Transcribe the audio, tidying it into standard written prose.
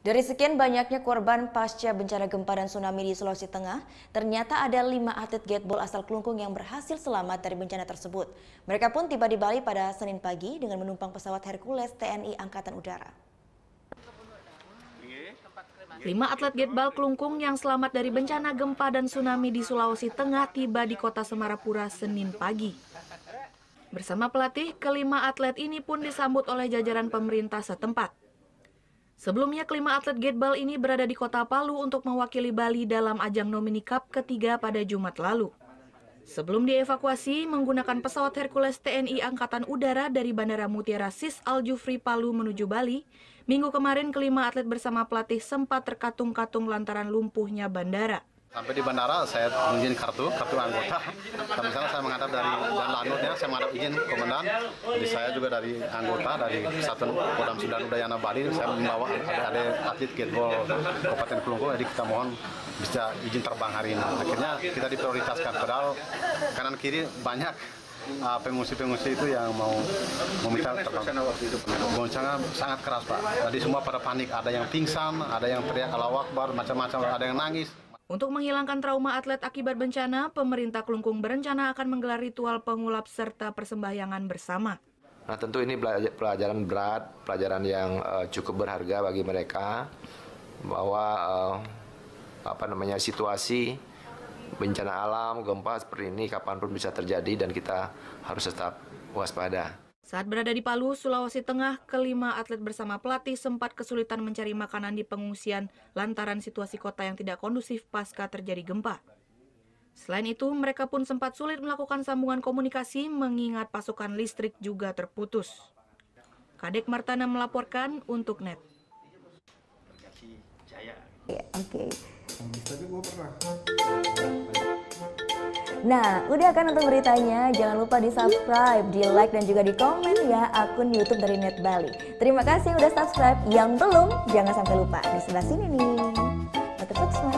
Dari sekian banyaknya korban pasca bencana gempa dan tsunami di Sulawesi Tengah, ternyata ada 5 atlet gateball asal Klungkung yang berhasil selamat dari bencana tersebut. Mereka pun tiba di Bali pada Senin pagi dengan menumpang pesawat Hercules TNI Angkatan Udara. 5 atlet gateball Klungkung yang selamat dari bencana gempa dan tsunami di Sulawesi Tengah tiba di kota Semarapura Senin pagi. Bersama pelatih, kelima atlet ini pun disambut oleh jajaran pemerintah setempat. Sebelumnya, kelima atlet gateball ini berada di kota Palu untuk mewakili Bali dalam ajang Nomini Cup ketiga pada Jumat lalu. Sebelum dievakuasi menggunakan pesawat Hercules TNI Angkatan Udara dari Bandara Mutiara Sis Al Jufri Palu menuju Bali, minggu kemarin kelima atlet bersama pelatih sempat terkatung-katung lantaran lumpuhnya bandara. Sampai di bandara saya izin kartu anggota. Tapi misalnya saya menghadap dari dan lanutnya saya menghadap izin komandan. Jadi saya juga dari anggota dari Satuan Kodam 9 Udayana Bali. Saya membawa ada atlet gateball Kabupaten Klungkung. Jadi kita mohon bisa izin terbang hari ini. Akhirnya kita diprioritaskan. Padahal kanan kiri banyak pengungsi-pengungsi itu yang mau meminta terbang. Goncangan sangat keras, Pak. Tadi semua pada panik. Ada yang pingsan, ada yang teriak Allahu Akbar, macam-macam, ada yang nangis. Untuk menghilangkan trauma atlet akibat bencana, pemerintah Klungkung berencana akan menggelar ritual pengulap serta persembahyangan bersama. Nah, tentu ini pelajaran berat, pelajaran yang cukup berharga bagi mereka, bahwa situasi bencana alam, gempa seperti ini kapanpun bisa terjadi dan kita harus tetap waspada. Saat berada di Palu, Sulawesi Tengah, kelima atlet bersama pelatih sempat kesulitan mencari makanan di pengungsian lantaran situasi kota yang tidak kondusif pasca terjadi gempa. Selain itu, mereka pun sempat sulit melakukan sambungan komunikasi mengingat pasokan listrik juga terputus. Kadek Martana melaporkan untuk NET. Oke. Nah, udah kan nonton beritanya? Jangan lupa di-subscribe, di-like, dan juga di-komen ya akun YouTube dari Net Bali. Terima kasih udah subscribe. Yang belum, jangan sampai lupa. Di sebelah sini nih. Notif subscribe.